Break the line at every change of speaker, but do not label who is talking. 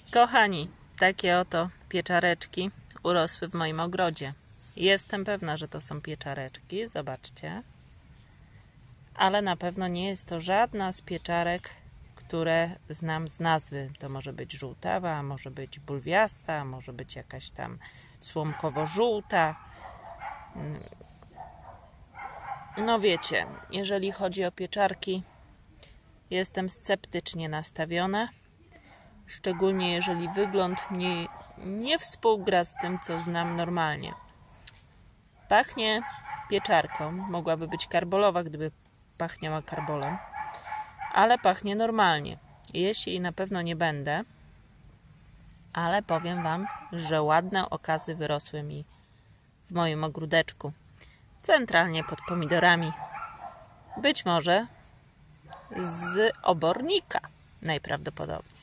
Kochani, takie oto pieczareczki urosły w moim ogrodzie. Jestem pewna, że to są pieczareczki, zobaczcie. Ale na pewno nie jest to żadna z pieczarek, które znam z nazwy. To może być żółtawa, może być bulwiasta, może być jakaś tam słomkowo-żółta. No wiecie, jeżeli chodzi o pieczarki, jestem sceptycznie nastawiona. Szczególnie jeżeli wygląd nie współgra z tym, co znam normalnie. Pachnie pieczarką. Mogłaby być karbolowa, gdyby pachniała karbolą. Ale pachnie normalnie. Jeść jej na pewno nie będę. Ale powiem wam, że ładne okazy wyrosły mi w moim ogródeczku. Centralnie pod pomidorami. Być może z obornika najprawdopodobniej.